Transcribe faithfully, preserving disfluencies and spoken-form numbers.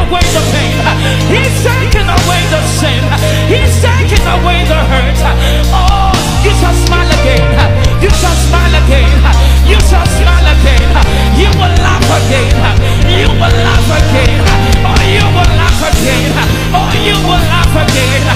away the pain. He's taking away the sin. He's taking away the hurt. Oh, you shall smile again. You shall smile again. You shall smile again. You will laugh again. You will laugh again. Oh, you will laugh again. Oh, you will laugh again.